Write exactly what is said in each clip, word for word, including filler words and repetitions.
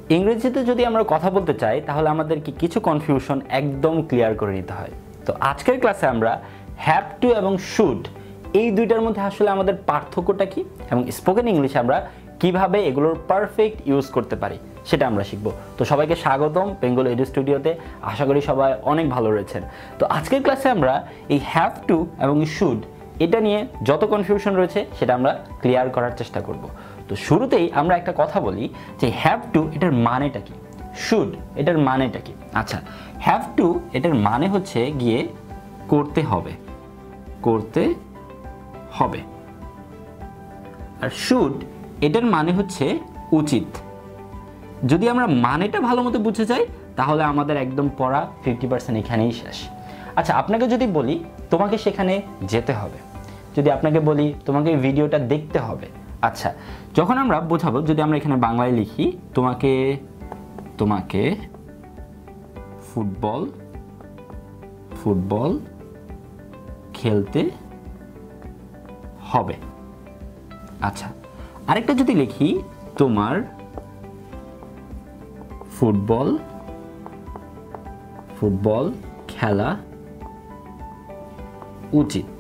ইংরেজিতে যদি আমরা কথা বলতে চাই তাহলে আমাদেরকে কিছু কনফিউশন একদম ক্লিয়ার করে নিতে হয়। তো আজকের ক্লাসে আমরা হ্যাভ টু এবং শুড এই দুইটার মধ্যে আসলে আমাদের পার্থক্যটা কি এবং স্পোকেন ইংলিশে আমরা কিভাবে এগুলোর পারফেক্ট ইউজ করতে পারি সেটা আমরা শিখব। তো সবাইকে স্বাগতম বেঙ্গল এডু স্টুডিওতে। আশা করি সবাই অনেক ভালো রয়েছেন। তো আজকের ক্লাসে আমরা এই হ্যাভ টু এবং শুড এটা নিয়ে যত কনফিউশন রয়েছে সেটা আমরা ক্লিয়ার করার চেষ্টা করব। তো শুরুতেই আমরা একটা কথা বলি যে হ্যাভ টু এটার মানেটা কি, শুড এটার মানেটা কি। আচ্ছা, হ্যাভ টু এটার মানে হচ্ছে গিয়ে করতে হবে, করতে হবে। আর শুড এটার মানে হচ্ছে উচিত। যদি আমরা মানেটা ভালো মতো বুঝে যাই তাহলে আমাদের একদম পড়া ফিফটি পার্সেন্ট এখানেই শেষ। আচ্ছা, আপনাকে যদি বলি তোমাকে সেখানে যেতে হবে, যদি আপনাকে বলি তোমাকে ভিডিওটা দেখতে হবে, আচ্ছা যখন আমরা বোঝাবো, যদি আমরা এখানে বাংলায় লিখি তোমাকে তোমাকে ফুটবল ফুটবল খেলতে হবে। আচ্ছা, আরেকটা যদি লিখি তোমার ফুটবল ফুটবল খেলা উচিত।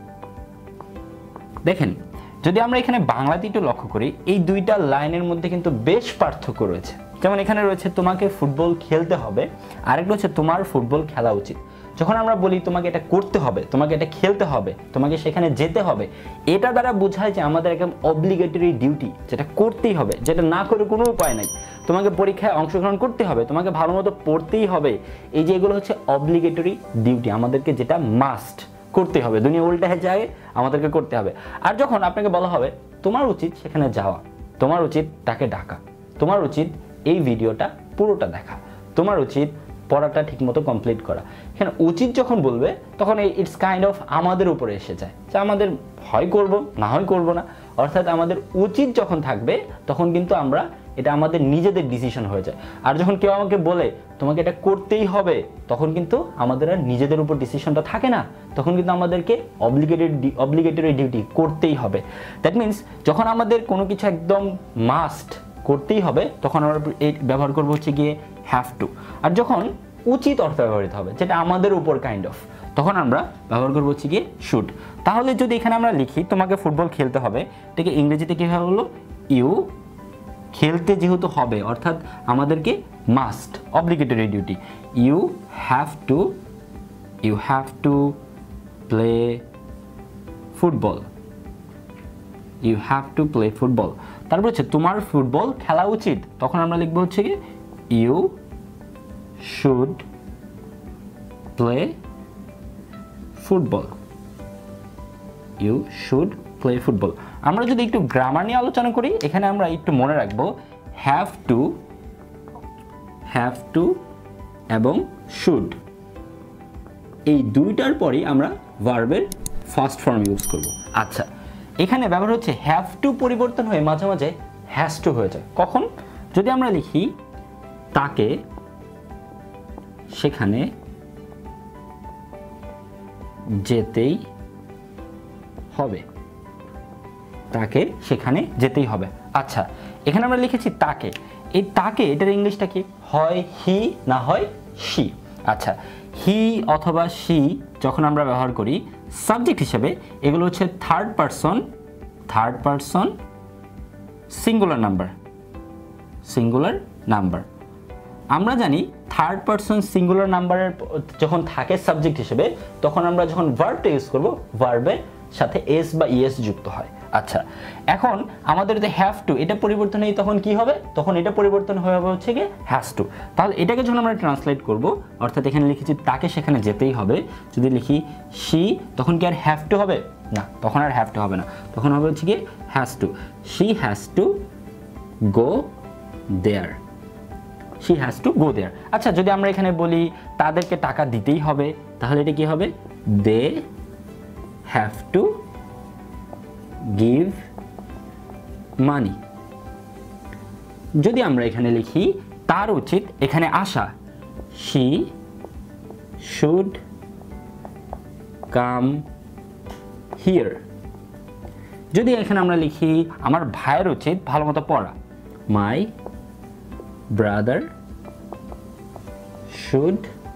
দেখেন, যদি আমরা এখানে বাংলাতে একটু লক্ষ্য করি এই দুইটা লাইনের মধ্যে কিন্তু বেশ পার্থক্য রয়েছে। যেমন এখানে রয়েছে তোমাকে ফুটবল খেলতে হবে, আরেকটা হচ্ছে তোমার ফুটবল খেলা উচিত। যখন আমরা বলি তোমাকে এটা করতে হবে, তোমাকে এটা খেলতে হবে, তোমাকে সেখানে যেতে হবে, এটা দ্বারা বোঝায় যে আমাদের একদম অব্লিগেটরি ডিউটি, যেটা করতেই হবে, যেটা না করে কোনো উপায় নাই। তোমাকে পরীক্ষায় অংশগ্রহণ করতে হবে, তোমাকে ভালো মতো পড়তেই হবে। এই যে এগুলো হচ্ছে অব্লিগেটরি ডিউটি, আমাদেরকে যেটা মাস্ট করতে হবে, দুনিয়া উল্টা যায় আমাদেরকে করতে হবে। আর যখন আপনাকে বলা হবে তোমার উচিত সেখানে যাওয়া, তোমার উচিত তাকে ডাকা, তোমার উচিত এই ভিডিওটা পুরোটা দেখা, তোমার উচিত পড়াটা ঠিকমতো কমপ্লিট করা, এখানে উচিত যখন বলবে তখন এই ইটস কাইন্ড অফ আমাদের উপরে এসে যায় যে আমাদের হয় করব না হয় করব না। অর্থাৎ আমাদের উচিত যখন থাকবে তখন কিন্তু আমরা এটা আমাদের নিজেদের ডিসিশন হয়ে যায়। আর যখন কেউ আমাকে বলে তোমাকে এটা করতেই হবে তখন কিন্তু আমাদের আর নিজেদের উপর ডিসিশনটা থাকে না, তখন কিন্তু আমাদেরকে অব্লিগেটেড অব্লিগেটরি ডিউটি করতেই হবে। দ্যাট মিনস যখন আমাদের কোনো কিছু একদম মাস্ট করতেই হবে তখন আমরা এই ব্যবহার করবো হচ্ছে গিয়ে হ্যাভ টু। আর যখন উচিত অর্থ ব্যবহৃত হবে যেটা আমাদের উপর কাইন্ড অফ, তখন আমরা ব্যবহার করবো হচ্ছে গিয়ে শুড। তাহলে যদি এখানে আমরা লিখি তোমাকে ফুটবল খেলতে হবে, এটাকে ইংরেজিতে কীভাবে হলো ইউ, খেলতে যেহেতু হবে অর্থাৎ আমাদেরকে must obligatory duty, you have to you have to play football, you have to play football. তারপর হচ্ছে তোমার ফুটবল খেলা উচিত, তখন আমরা লিখবো হচ্ছে কি you should play football, you should play football. আমরা যদি একটু গ্রামার নিয়ে আলোচনা করি এখানে আমরা একটু মনে রাখবো হ্যাভ টু হ্যাভ টু এবং শুড এই দুইটার পরেই আমরা ভার্বের ফার্স্ট ফর্ম ইউজ করব। আচ্ছা, এখানে ব্যবহার হচ্ছে হ্যাভ টু পরিবর্তন হয়ে মাঝে মাঝে হ্যাজ টু হয়ে যায়। কখন? যদি আমরা লিখি তাকে সেখানে যেতেই হবে, তাকে সেখানে যেতেই হবে। আচ্ছা, এখানে আমরা লিখেছি তাকে, এই তাকে এটার ইংলিশটা কি হয় হি না হয় শি। আচ্ছা, হি অথবা শি যখন আমরা ব্যবহার করি সাবজেক্ট হিসেবে এগুলো হচ্ছে third person third person singular number singular number. আমরা জানি থার্ড পারসন সিঙ্গুলার নাম্বারের যখন থাকে সাবজেক্ট হিসেবে তখন আমরা যখন ভার্বটা ইউজ করব ভার্বের সাথে এস বা ইএস যুক্ত হয়। আচ্ছা, এখন আমাদের যে হ্যাভ টু এটা পরিবর্তন হয় তখন কি হবে, তখন এটা পরিবর্তন হয়ে হবে হচ্ছে কি হ্যাজ টু। তাহলে এটাকে যখন আমরা ট্রান্সলেট করব অর্থাৎ এখানে লিখেছি তাকে সেখানে যেতেই হবে, যদি লিখি শি তখন কি আর হ্যাভ টু হবে না, তখন আর হ্যাভ টু হবে না, তখন হবে হচ্ছে কি has to. She has to go there, she has to go there. আচ্ছা, যদি আমরা এখানে বলি তাদেরকে টাকা দিতেই হবে তাহলে এটা কি হবে they have to give money. যদি আমরা এখানে লিখি তার উচিত এখানে আসা, শি শুড কাম হিয়ার। যদি এখানে আমরা লিখি আমার ভাইয়ের উচিত ভালো মতো পড়া, my brother should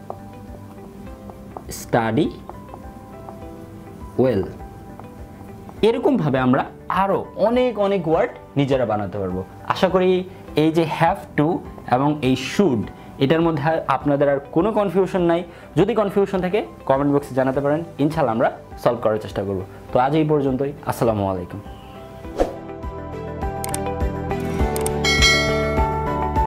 study well. এরকমভাবে আমরা আরও অনেক অনেক ওয়ার্ড নিজেরা বানাতে পারবো। আশা করি এই যে হ্যাভ টু এবং এই শুড এটার মধ্যে আপনাদের আর কোনো কনফিউশন নাই। যদি কনফিউশন থাকে কমেন্ট বক্সে জানাতে পারেন, ইনশাআল্লাহ আমরা সলভ করার চেষ্টা করব। তো আজ এই পর্যন্তই। আসসালামু আলাইকুম।